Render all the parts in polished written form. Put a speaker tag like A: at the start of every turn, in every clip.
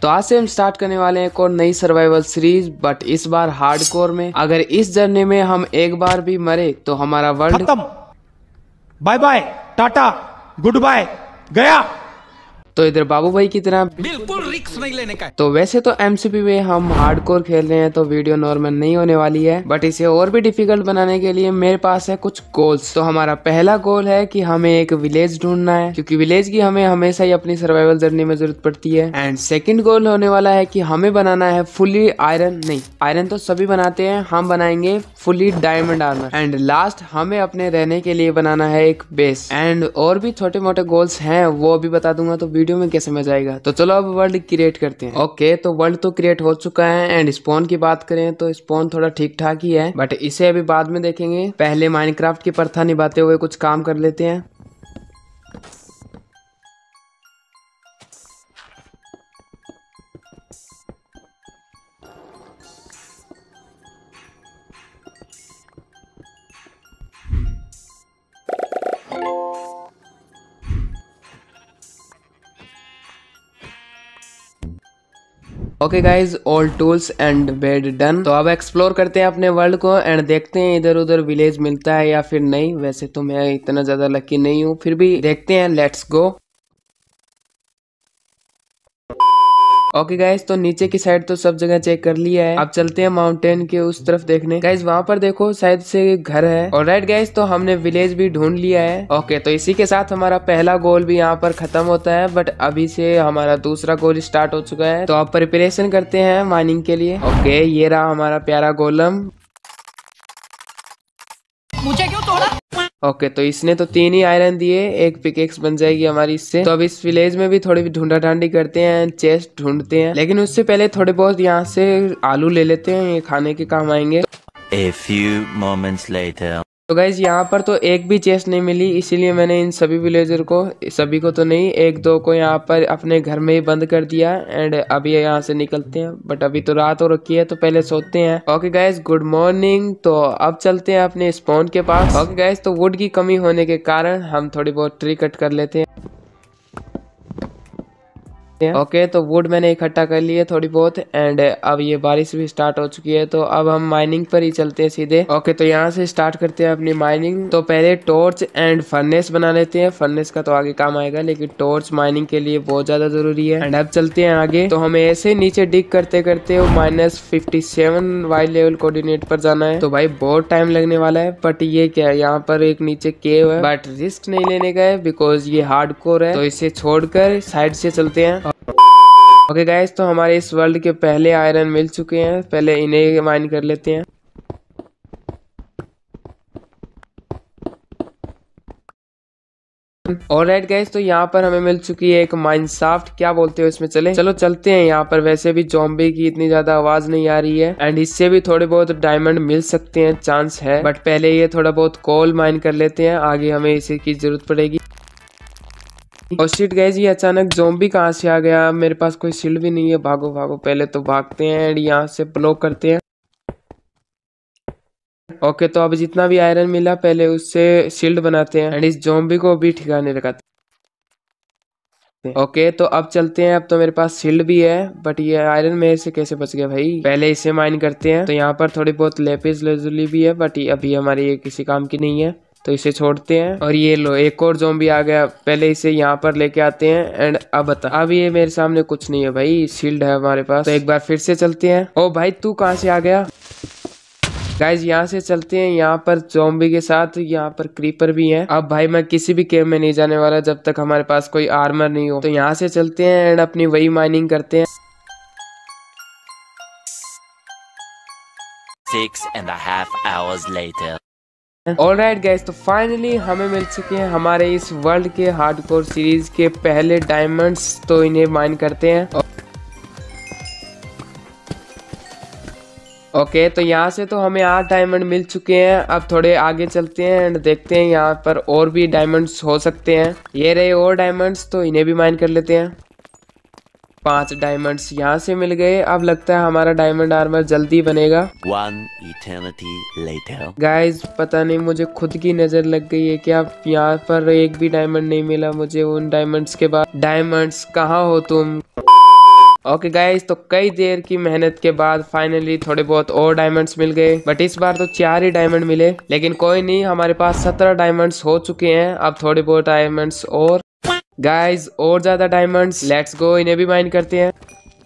A: तो आज से हम स्टार्ट करने वाले हैं एक और नई सर्वाइवल सीरीज, बट इस बार हार्डकोर में। अगर इस जर्नी में हम एक बार भी मरे तो हमारा वर्ल्ड
B: खत्म, bye bye, ta ta, goodbye, गया।
A: तो इधर बाबू भाई की तरह
B: बिल्कुल रिस्क नहीं लेने का।
A: तो वैसे तो एमसीपी में हम हार्डकोर खेल रहे हैं तो वीडियो नॉर्मल नहीं होने वाली है, बट इसे और भी डिफिकल्ट बनाने के लिए मेरे पास है कुछ गोल्स। तो हमारा पहला गोल है कि हमें एक विलेज ढूंढना है, क्योंकि विलेज की हमें हमेशा ही अपनी सर्वाइवल जर्नी में जरूरत पड़ती है। एंड सेकंड गोल होने वाला है कि हमें बनाना है फुली आयरन, नहीं आयरन तो सभी बनाते हैं, हम बनाएंगे fully diamond armour. And last हमें अपने रहने के लिए बनाना है एक बेस। एंड और भी छोटे मोटे गोल्स हैं, वो भी बता दूंगा तो वीडियो में कैसे मजा आएगा। तो चलो अब वर्ल्ड क्रिएट करते हैं। ओके, तो वर्ल्ड तो क्रिएट हो चुका है। एंड स्पॉन की बात करें तो स्पॉन थोड़ा ठीक ठाक ही है, बट इसे अभी बाद में देखेंगे। पहले माइनक्राफ्ट की प्रथा निभाते हुए कुछ काम कर लेते हैं। Okay guys, all tools and bed done. तो अब एक्सप्लोर करते हैं अपने वर्ल्ड को एंड देखते हैं इधर उधर विलेज मिलता है या फिर नहीं। वैसे तो मैं इतना ज्यादा लकी नहीं हूँ, फिर भी देखते हैं, लेट्स गो। ओके गाइज, तो नीचे की साइड तो सब जगह चेक कर लिया है। अब चलते हैं माउंटेन के उस तरफ देखने। गाइज वहां पर देखो शायद से घर है। ऑलराइट गाइज, तो हमने विलेज भी ढूंढ लिया है। ओके, तो इसी के साथ हमारा पहला गोल भी यहाँ पर खत्म होता है, बट अभी से हमारा दूसरा गोल स्टार्ट हो चुका है। तो अब प्रिपरेशन करते हैं माइनिंग के लिए। ओके, ये रहा हमारा प्यारा गोलम।
B: मुझे क्यों तोड़ा?
A: ओके, तो इसने तो 3 ही आयरन दिए, एक पिकेक्स बन जाएगी हमारी इससे। तो अब इस विलेज में भी थोड़ी ढूंढा ढांडी करते हैं, चेस्ट ढूंढते हैं, लेकिन उससे पहले थोड़े बहुत यहाँ से आलू ले लेते हैं, ये खाने के काम आएंगे।
C: A few moments later.
A: तो गाइज यहाँ पर तो एक भी चेस्ट नहीं मिली, इसीलिए मैंने इन सभी विलेजर को, सभी को तो नहीं, एक दो को यहाँ पर अपने घर में ही बंद कर दिया। एंड अभी यहाँ से निकलते हैं, बट अभी तो रात हो रखी है तो पहले सोते हैं। Okay guys, good morning. तो अब चलते हैं अपने स्पॉन के पास। ओके गाइज, तो वुड की कमी होने के कारण हम थोड़ी बहुत ट्री कट कर लेते हैं। ओके, तो वुड मैंने इकट्ठा कर लिए थोड़ी बहुत। एंड अब ये बारिश भी स्टार्ट हो चुकी है, तो अब हम माइनिंग पर ही चलते हैं सीधे। ओके, तो यहाँ से स्टार्ट करते हैं अपनी माइनिंग। तो पहले टॉर्च एंड फर्नेस बना लेते हैं। फर्नेस का तो आगे काम आएगा, लेकिन टॉर्च माइनिंग के लिए बहुत ज्यादा जरूरी है। एंड अब चलते हैं आगे। तो हमें ऐसे नीचे डिग करते करते -57 वाई लेवल कोऑर्डिनेट पर जाना है। तो भाई बहुत टाइम लगने वाला है, बट ये क्या है, यहाँ पर एक नीचे केव है, बट रिस्क नहीं लेने का है बिकॉज ये हार्डकोर है। तो इसे छोड़कर साइड से चलते हैं। ओके गाइस, तो हमारे इस वर्ल्ड के पहले आयरन मिल चुके हैं, पहले इन्हें माइन कर लेते हैं। ऑलराइट गाइस, तो यहाँ पर हमें मिल चुकी है एक माइनशाफ्ट, क्या बोलते हो इसमें, चलो चलते हैं यहाँ पर। वैसे भी ज़ॉम्बी की इतनी ज्यादा आवाज नहीं आ रही है, एंड इससे भी थोड़े बहुत डायमंड मिल सकते हैं, चांस है, बट पहले ये थोड़ा बहुत कोल माइन कर लेते हैं, आगे हमें इसी की जरूरत पड़ेगी। और शिट गाइस, ये अचानक ज़ॉम्बी कहाँ से आ गया, मेरे पास कोई शील्ड भी नहीं है। भागो भागो, पहले तो भागते हैं एंड यहाँ से ब्लॉक करते हैं। ओके, तो अब जितना भी आयरन मिला पहले उससे शील्ड बनाते हैं एंड इस ज़ॉम्बी को भी ठिकाने लगाते हैं। ओके, तो अब चलते हैं। अब तो मेरे पास शील्ड भी है, बट ये आयरन मेरे से कैसे बच गया भाई। पहले इसे माइन करते हैं। तो यहाँ पर थोड़ी बहुत लेपिस लेजुली भी है, बट अभी हमारी ये किसी काम की नहीं है, तो इसे छोड़ते हैं। और ये लो, एक और ज़ॉम्बी आ गया, पहले इसे यहाँ पर लेके आते हैं। एंड अब बता, अब ये मेरे सामने कुछ नहीं है भाई, शील्ड है हमारे पास। तो एक बार फिर से चलते हैं। ओ भाई, तू कहाँ से आ गया? गाइज यहाँ से चलते हैं, यहाँ पर ज़ॉम्बी के साथ यहाँ पर क्रीपर भी है। अब भाई मैं किसी भी केव में नहीं जाने वाला जब तक हमारे पास कोई आर्मर नहीं हो। तो यहाँ से चलते हैं एंड अपनी वही माइनिंग करते हैं।
C: 6.5 hours later.
A: ऑलराइट गाइस, तो फाइनली हमें मिल चुके हैं हमारे इस वर्ल्ड के हार्डकोर सीरीज के पहले डायमंड्स। तो इन्हें माइन करते हैं। ओके, तो यहाँ से तो हमें 8 डायमंड मिल चुके हैं। अब थोड़े आगे चलते हैं एंड देखते हैं यहाँ पर और भी डायमंड्स हो सकते हैं। ये रहे और डायमंड्स, तो इन्हें भी माइन कर लेते हैं। 5 डायमंड्स यहाँ से मिल गए। अब लगता है हमारा डायमंड आर्मर जल्दी बनेगा।
C: 1 eternity later.
A: गाइज पता नहीं मुझे खुद की नजर लग गई है क्या, यहाँ पर एक भी डायमंड नहीं मिला मुझे उन डायमंड्स के बाद। डायमंड्स कहाँ हो तुम? ओके गाइस, तो कई देर की मेहनत के बाद फाइनली थोड़े बहुत और डायमंड्स मिल गए, बट इस बार तो 4 ही डायमंड मिले। लेकिन कोई नहीं, हमारे पास 17 डायमंड्स हो चुके हैं। अब थोड़े बहुत डायमंड्स और गाइस, और ज्यादा डायमंड्स, लेट्स गो, इन्हें भी माइन करते हैं।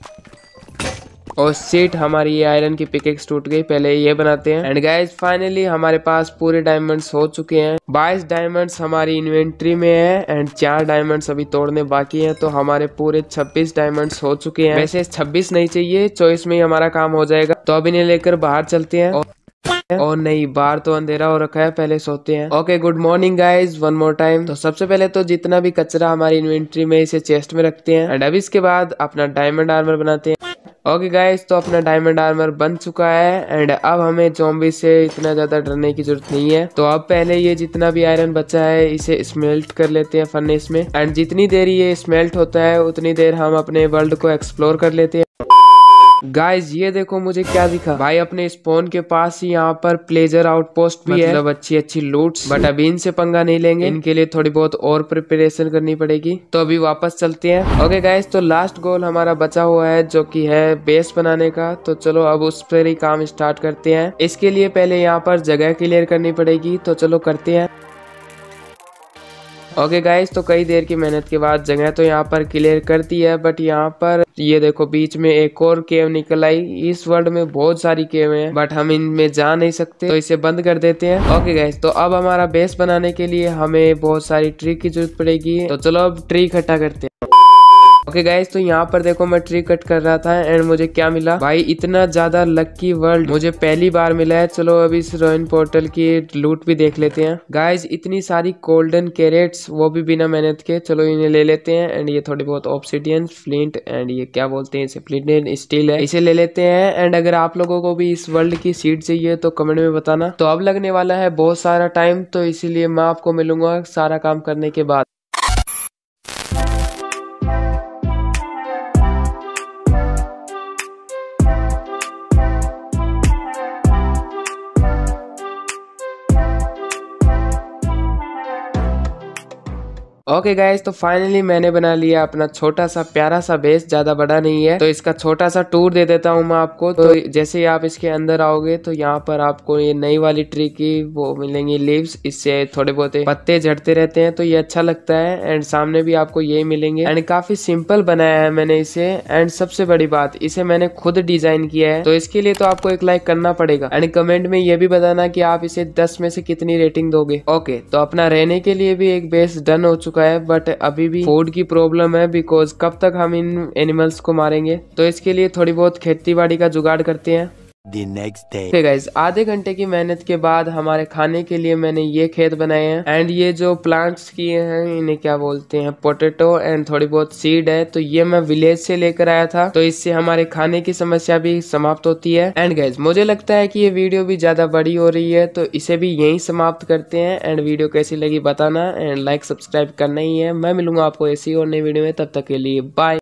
A: और सीट, हमारी ये आयरन की पिकेक्स टूट गई, पहले ये बनाते हैं। एंड गाइस फाइनली हमारे पास पूरे डायमंड्स हो चुके हैं। 22 डायमंड्स हमारी इन्वेंट्री में है एंड 4 डायमंड्स अभी तोड़ने बाकी हैं, तो हमारे पूरे 26 डायमंड्स हो चुके हैं। वैसे 26 नहीं चाहिए, 24 में ही हमारा काम हो जाएगा। तो अब इन्हें लेकर बाहर चलते हैं। और नहीं, बाहर तो अंधेरा हो रखा है, पहले सोते हैं। Okay, good morning guys, one more time. तो सबसे पहले तो जितना भी कचरा हमारी इन्वेंट्री में, इसे चेस्ट में रखते हैं। एंड अब इसके बाद अपना डायमंड आर्मर बनाते हैं। ओके गाइज, तो अपना डायमंड आर्मर बन चुका है। एंड अब हमें ज़ॉम्बी से इतना ज्यादा डरने की जरूरत नहीं है। तो अब पहले ये जितना भी आयरन बचा है, इसे स्मेल्ट कर लेते हैं फर्नेस में। एंड जितनी देर ये स्मेल्ट होता है, उतनी देर हम अपने वर्ल्ड को एक्सप्लोर कर लेते हैं। गाइज ये देखो मुझे क्या दिखा भाई, अपने स्पॉन के पास ही यहाँ पर प्लेजर आउटपोस्ट भी है, मतलब अच्छी लूट्स। बट अभी इनसे पंगा नहीं लेंगे, इनके लिए थोड़ी बहुत और प्रिपरेशन करनी पड़ेगी। तो अभी वापस चलते हैं। ओके गाइज, तो लास्ट गोल हमारा बचा हुआ है, जो कि है बेस बनाने का। तो चलो अब उस पर ही काम स्टार्ट करते हैं। इसके लिए पहले यहाँ पर जगह क्लियर करनी पड़ेगी, तो चलो करते हैं। ओके गाइस, तो कई देर की मेहनत के बाद जगह तो यहाँ पर क्लियर कर दी है, बट यहाँ पर ये देखो बीच में एक और केव निकल आई। इस वर्ल्ड में बहुत सारी केव हैं, बट हम इनमें जा नहीं सकते, तो इसे बंद कर देते हैं। ओके गाइस, तो अब हमारा बेस बनाने के लिए हमें बहुत सारी ट्री की जरूरत पड़ेगी। तो चलो अब ट्री इकट्ठा करते हैं। ओके गाइस, तो यहाँ पर देखो मैं ट्री कट कर रहा था एंड मुझे क्या मिला भाई, इतना ज्यादा लकी वर्ल्ड मुझे पहली बार मिला है। चलो अभी इस रॉइन पोर्टल की लूट भी देख लेते हैं। गाइस इतनी सारी गोल्डन कैरेट्स, वो भी बिना मेहनत के। चलो इन्हें ले लेते हैं। एंड ये थोड़ी बहुत ऑब्सिडियन, फ्लिंट एंड ये क्या बोलते हैं इसे, फ्लिंट स्टील है, इसे ले लेते हैं। एंड अगर आप लोगों को भी इस वर्ल्ड की सीड चाहिए तो कमेंट में बताना। तो अब लगने वाला है बहुत सारा टाइम, तो इसीलिए मैं आपको मिलूंगा सारा काम करने के बाद। ओके गाइस, तो फाइनली मैंने बना लिया अपना छोटा सा प्यारा सा बेस, ज्यादा बड़ा नहीं है। तो इसका छोटा सा टूर दे देता हूँ मैं आपको। तो जैसे ही आप इसके अंदर आओगे, तो यहाँ पर आपको ये नई वाली ट्री की वो मिलेंगी लीव्स, इससे थोड़े बहुत पत्ते झड़ते रहते हैं, तो ये अच्छा लगता है। एंड सामने भी आपको यही मिलेंगे। एंड काफी सिंपल बनाया है मैंने इसे। एंड सबसे बड़ी बात, इसे मैंने खुद डिजाइन किया है, तो इसके लिए तो आपको एक लाइक करना पड़ेगा। एंड कमेंट में ये भी बताना कि आप इसे 10 में से कितनी रेटिंग दोगे। ओके, तो अपना रहने के लिए भी एक बेस डन हो चुका है, बट अभी भी फूड की प्रॉब्लम है, बिकॉज कब तक हम इन एनिमल्स को मारेंगे। तो इसके लिए थोड़ी बहुत खेती बाड़ी का जुगाड़ करते हैं।
C: The next day.
A: Okay guys, आधे घंटे की मेहनत के बाद हमारे खाने के लिए मैंने ये खेत बनाए हैं। एंड ये जो प्लांट्स किए हैं, इन्हें क्या बोलते हैं, पोटैटो एंड थोड़ी बहुत सीड है। तो ये मैं विलेज से लेकर आया था, तो इससे हमारे खाने की समस्या भी समाप्त होती है। एंड गाइज मुझे लगता है कि ये वीडियो भी ज्यादा बड़ी हो रही है, तो इसे भी यहीं समाप्त करते हैं। एंड वीडियो कैसी लगी बताना, एंड लाइक सब्सक्राइब करना ही है। मैं मिलूंगा आपको ऐसी और नई वीडियो में, तब तक के लिए बाय।